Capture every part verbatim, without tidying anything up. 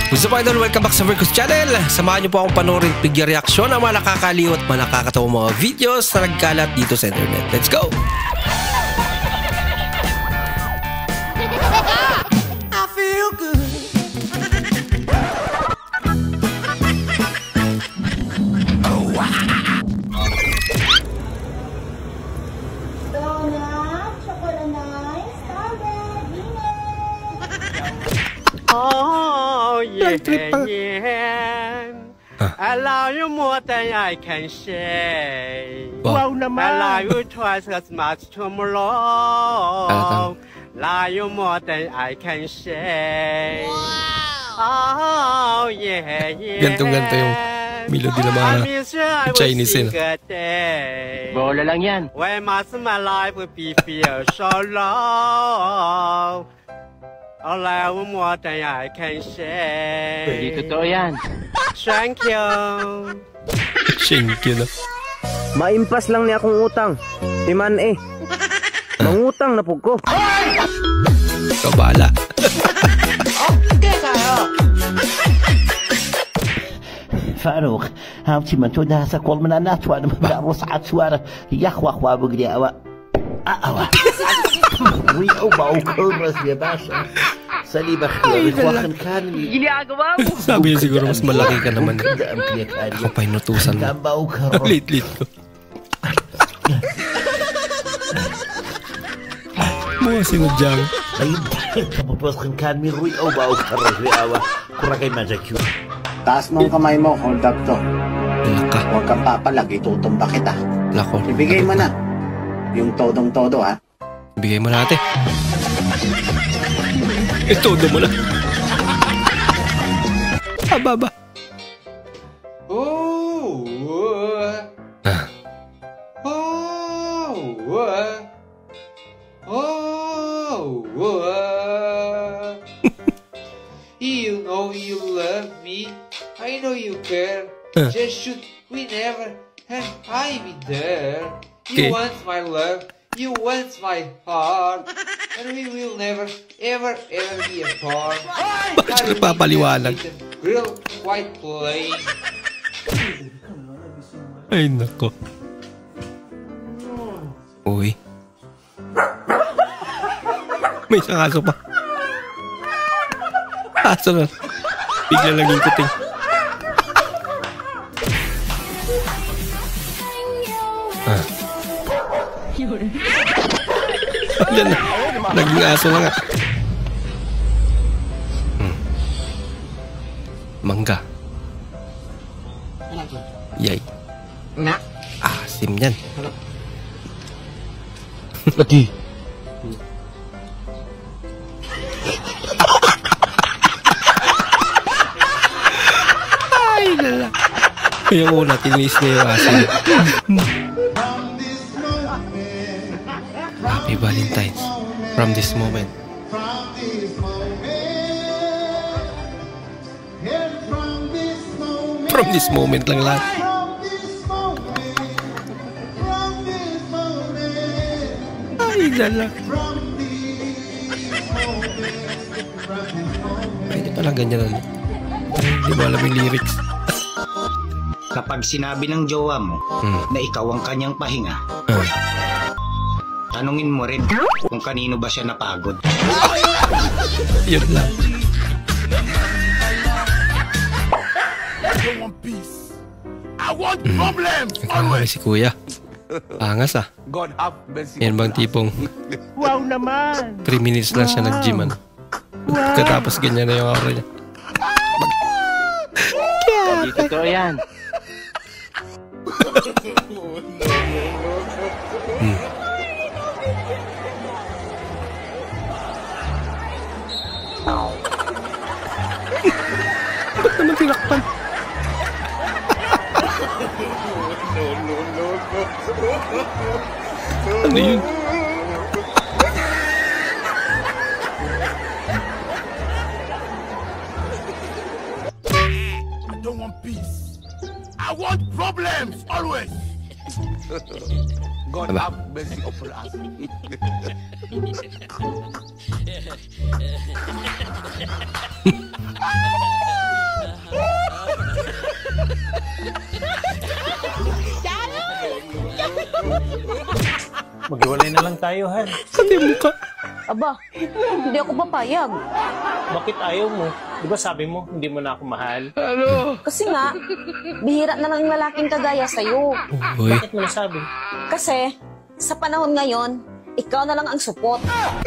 Gusto po idol, welcome back sa Vercos Channel. Samahan niyo po akong panoorin figure reaction ng mga nakakaliw at mga nakakatawang mga videos na nagkalat dito sa internet. Let's go! I feel good. Oh, wow. Donut, chocolate, strawberry, Oh, yeah, Trip pa. yeah. Ah. I love you more than I can say. Wow I love you twice as much tomorrow. Love you more than I can say. Oh, yeah, yeah. Gantong-ganto yung melody ng mga I miss you, I will Chinese sing yun. a day. Bola lang yan. Why must my life be feel so low? I love you more than I can say. Hindi totoo yan. Thank you. Thank you na. Maimpas lang ni akong utang. Timan eh. Mangutang na po ko. Kabala. فاروق هاوتي ما تودا سكول من الناس وانا بدرس عاد سواره يخوخ وابقدي اوا اوا وي او باو كرس يا باشا سليب اخي واخن كان Sabi niya siguro mas malaki ka naman. Ako pa inutusan mo. كان باو كرس Lit-lit ko. Mga sinudyang. طيب كابوس كان من روي او باو كرس يا اوا كره كاي ما جاكيو Taas mong kamay mo, hold up to. Laka. Huwag kang papalag, itutumba kita. Lako. Ibigay mo na. Yung todong-todo ha. Ibigay mo natin. Ito, do mo na. Aba, ba. Oh, Ah. oh, oh, oh. You know you love me. I know you care. Uh. Just shoot whenever, and I be there. Okay. You want my love. You want my heart. And we will never, ever, ever be apart. Bakit siya nagpapaliwanag? Real white plain. Ay, nako. Uy. May isang aso pa. Aso na. Bigla lang yung kuting. Ah. Ayan na. Naging aso na nga. Hmm. Mangga. Yay. Na. Asim yan. Lagi Ay, lala. Yung una, tinis niya yung aso. Happy Valentine's. From this moment. From this moment lang lahat. Ay, lala. Pwede palang ganyan ano. Hindi mo alam yung lyrics. Kapag sinabi ng jowa mo Hmm. na ikaw ang kanyang pahinga, Ah. tanungin mo rin kung kanino ba siya napagod. Yun lang. Mm. Nagkamali si kuya. Angas ah. Yan bang tipong Wow naman. three minutes lang siya nag-gym ano. Katapos ganyan na yung aura niya. Hindi totoo yan. Hmm. Ba't naman tinakpan? Ano yun? I don't want peace. I want problems always. God Aba. have mercy upon us. tayo, Han. Pati yung mukha. Aba, hindi ako papayag. Bakit ayaw mo? Di ba sabi mo, hindi mo na ako mahal? Kasi nga, bihira na lang lalaking kagaya sa'yo. Uy. Bakit mo nasabi? Kasi, sa panahon ngayon, ikaw na lang ang support.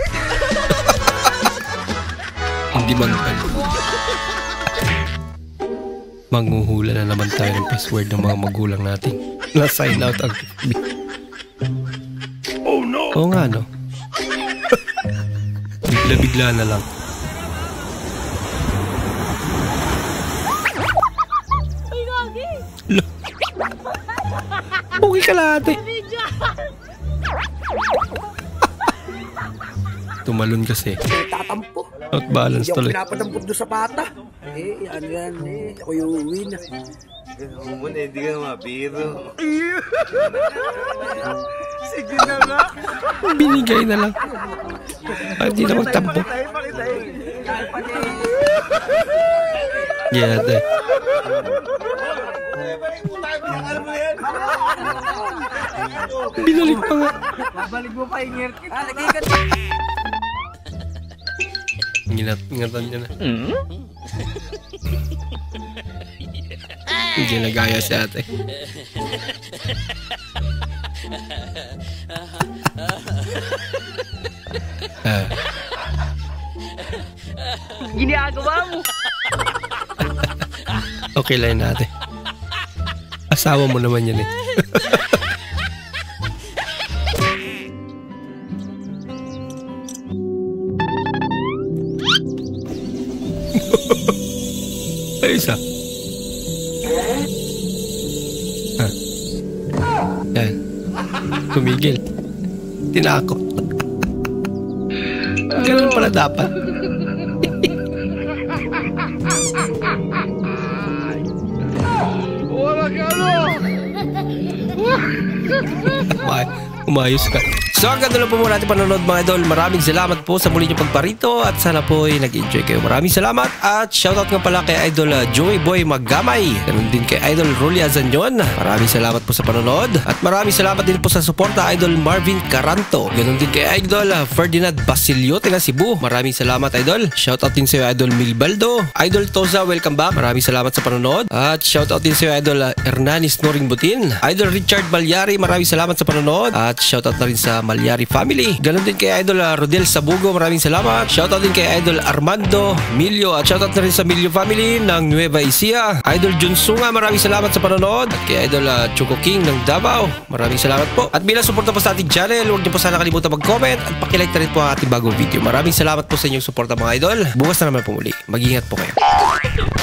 Hindi mahal. Manghuhula na naman tayo ng password ng mga magulang natin. Na-sign out ang F B. Oh no! Oo nga, no? Bigla-bigla na lang. Ay, gagi! Okay ka lahat eh. Tumalon kasi. Tatampo. Out balance Hindi ako tuloy. pinapadampot doon sa bata. Eh, ano yan eh. Ako yung uwi na. Umon, hindi ka mabiro. Sige na nga. Binigay na lang. Ay, di na magtampo. Yeah, de. Binalik pa nga. Babalik mo pa yung ngirkit. Ah, nagigat. Ingat-ingatan niya na. Hindi nagaya si ate. Ah. Ginagawa mo. Okay lang yun, ate. Asawa mo naman yan eh. Ay, isa. Ah. Yan. Tumigil. Tinakot. Ganun pala dapat. Wala ka ano! Umayos ka. So hanggang doon po muna natin panonood mga idol. Maraming salamat po sa muli niyong pagparito at sana po ay nag-enjoy kayo. Maraming salamat at shoutout nga pala kay Idol uh, Joey Boy Maggamay. Ganun din kay Idol Rolly Azanyon. Maraming salamat po sa panonood at maraming salamat din po sa suporta Idol Marvin Caranto. Ganun din kay Idol uh, Ferdinand Basilio taga Cebu. Maraming salamat Idol. Shoutout din sa iyo Idol Milbaldo. Idol Toza, welcome back. Maraming salamat sa panonood at shoutout din sa iyo Idol uh, Hernanis Noring Butin. Idol Richard Balyari, maraming salamat sa panonood at shoutout na rin sa Malyari family. Ganon din kay Idol uh, Rodel Sabugo, maraming salamat. Shoutout din kay Idol Armando Milio at shoutout na rin sa Milio family ng Nueva Ecija. Idol Junsunga, maraming salamat sa panonood. At kay Idol uh, Choco King ng Davao, maraming salamat po. At bilang suporta po sa ating channel, huwag niyo po sana kalimutan mag-comment at pakilike na rin po ang ating bagong video. Maraming salamat po sa inyong suporta mga idol. Bukas na naman po muli. Mag-ingat po kayo.